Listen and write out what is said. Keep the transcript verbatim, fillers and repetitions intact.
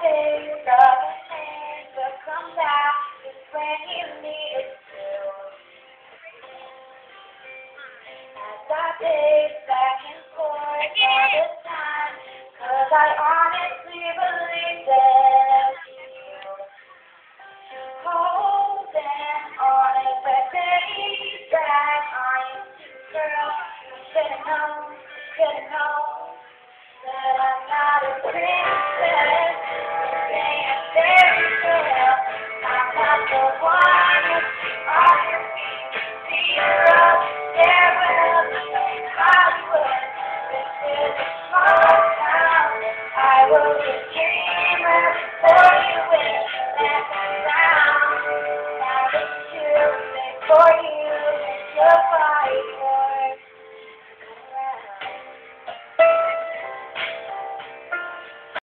days of pain to come back is when you need it to. As I pace back and forth all the time, 'cause I honestly believe that you holding on every day that I'm girl. You should've known, should've known that I'm not a princess. Saying fairy tale, I'm not the one you see on your feet. See her up there with the Hollywood. This is a small town. I was a dreamer before you went and down. Now it's too late for you to fight for.